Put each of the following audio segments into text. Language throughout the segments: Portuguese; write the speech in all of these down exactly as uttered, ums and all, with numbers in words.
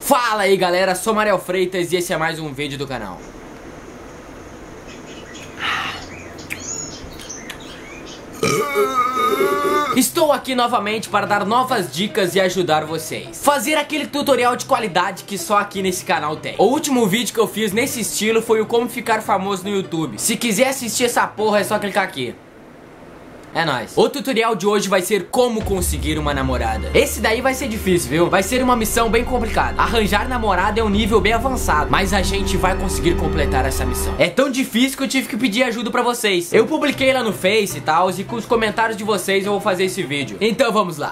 Fala aí galera, sou Mariel Freitas e esse é mais um vídeo do canal. Estou aqui novamente para dar novas dicas e ajudar vocês. Fazer aquele tutorial de qualidade que só aqui nesse canal tem. O último vídeo que eu fiz nesse estilo foi o como ficar famoso no YouTube. Se quiser assistir essa porra é só clicar aqui. É nóis. O tutorial de hoje vai ser como conseguir uma namorada. Esse daí vai ser difícil, viu? Vai ser uma missão bem complicada. Arranjar namorada é um nível bem avançado, mas a gente vai conseguir completar essa missão. É tão difícil que eu tive que pedir ajuda pra vocês. Eu publiquei lá no Face e tal, e com os comentários de vocês eu vou fazer esse vídeo. Então vamos lá.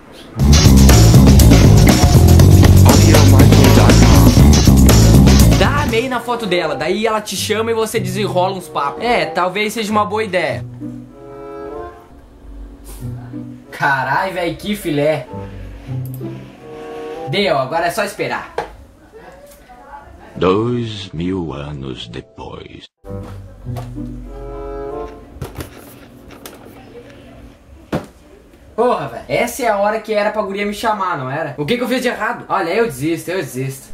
Dá amei na foto dela, daí ela te chama e você desenrola uns papos. É, talvez seja uma boa ideia. Carai, velho, que filé. Deu, agora é só esperar. Dois mil anos depois. Porra, velho, essa é a hora que era pra guria me chamar, não era? O que que eu fiz de errado? Olha, eu desisto, eu desisto.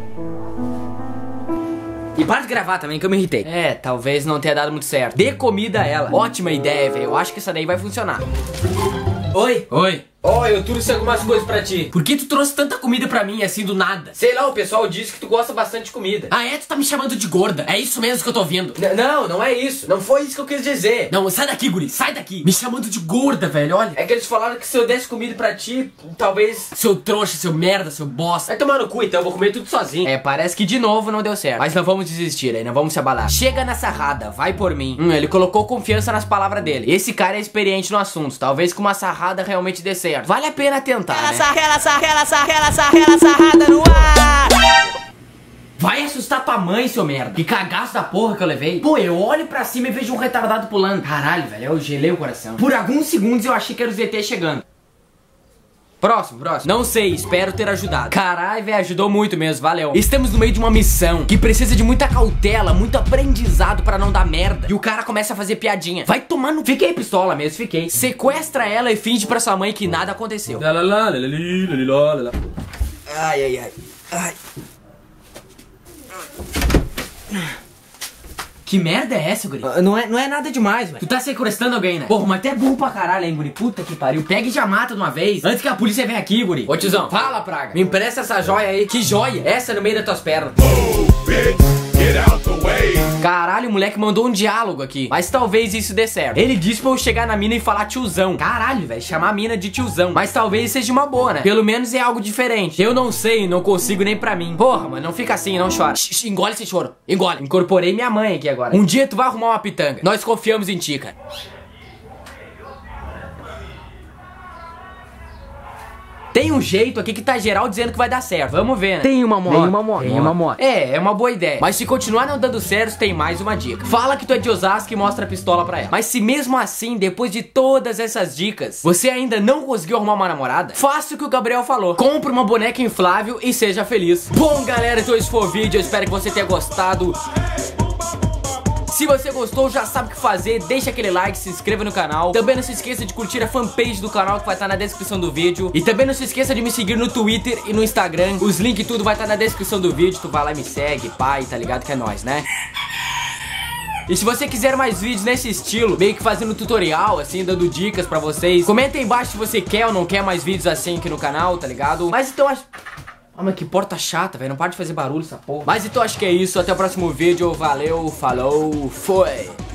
E para de gravar também, que eu me irritei. É, talvez não tenha dado muito certo. Dê comida a ela. Ótima ideia, velho, eu acho que essa daí vai funcionar. Oi? Oi. Ó, oh, eu trouxe algumas coisas pra ti. Por que tu trouxe tanta comida pra mim, assim, do nada? Sei lá, o pessoal disse que tu gosta bastante de comida. Ah, é? Tu tá me chamando de gorda? É isso mesmo que eu tô ouvindo? N não, não é isso. Não foi isso que eu quis dizer. Não, sai daqui, guri, sai daqui. Me chamando de gorda, velho, olha. É que eles falaram que se eu desse comida pra ti, talvez... Seu trouxa, seu merda, seu bosta. Vai tomar no cu, então, eu vou comer tudo sozinho. É, parece que de novo não deu certo. Mas não vamos desistir aí, não vamos se abalar. Chega na sarrada, vai por mim. Hum, ele colocou confiança nas palavras dele. Esse cara é experiente no assunto. Talvez com uma sarrada realmente dê certo. Vale a pena tentar, aquela né? sarra, aquela sarra, aquela sarra, aquela sarra, aquela sarrada no ar. Vai assustar tua mãe, seu merda. Que cagaço da porra que eu levei. Pô, eu olho pra cima e vejo um retardado pulando. Caralho, velho, eu gelei o coração. Por alguns segundos eu achei que era o Z T chegando. Próximo, próximo. Não sei, espero ter ajudado. Caralho, velho, ajudou muito mesmo, valeu. Estamos no meio de uma missão que precisa de muita cautela, muito aprendizado pra não dar merda. E o cara começa a fazer piadinha. Vai tomar no... Fiquei pistola mesmo, fiquei. Sequestra ela e finge pra sua mãe que nada aconteceu. Ai, ai, ai. Ai. Que merda é essa, guri? Uh, não, é, não é nada demais, velho. Tu tá sequestrando alguém, né? Porra, mas tu é burro pra caralho, hein, guri? Puta que pariu. Pega e já mata de uma vez, antes que a polícia venha aqui, guri. Ô, tiozão, fala, praga. Me empresta essa joia aí. Que joia? Essa no meio das tuas pernas. Oh, bitch, get out the way. Caralho, o moleque mandou um diálogo aqui. Mas talvez isso dê certo. Ele disse pra eu chegar na mina e falar tiozão. Caralho, velho, chamar a mina de tiozão. Mas talvez seja uma boa, né? Pelo menos é algo diferente. Eu não sei, não consigo nem pra mim. Porra, mano, não fica assim, não chora. Shh, engole esse choro. Engole. Incorporei minha mãe aqui agora. Um dia tu vai arrumar uma pitanga. Nós confiamos em ti, cara. Tem um jeito aqui que tá geral dizendo que vai dar certo. Vamos ver, né? Tem uma moto. Tem uma moto. Tem uma moto. É, é uma boa ideia. Mas se continuar não dando certo, tem mais uma dica. Fala que tu é de Osasco e mostra a pistola pra ela. Mas se mesmo assim, depois de todas essas dicas, você ainda não conseguiu arrumar uma namorada, faça o que o Gabriel falou. Compre uma boneca inflável e seja feliz. Bom, galera, então esse foi o vídeo. Eu espero que você tenha gostado. Se você gostou, já sabe o que fazer, deixa aquele like, se inscreva no canal. Também não se esqueça de curtir a fanpage do canal que vai estar na descrição do vídeo. E também não se esqueça de me seguir no Twitter e no Instagram. Os links e tudo vai estar na descrição do vídeo. Tu vai lá e me segue, pai, tá ligado que é nóis, né? E se você quiser mais vídeos nesse estilo, meio que fazendo tutorial, assim, dando dicas pra vocês, comenta aí embaixo se você quer ou não quer mais vídeos assim aqui no canal, tá ligado? Mas então acho... Ah, mas que porta chata, velho. Não para de fazer barulho essa porra. Mas então acho que é isso. Até o próximo vídeo. Valeu, falou, foi.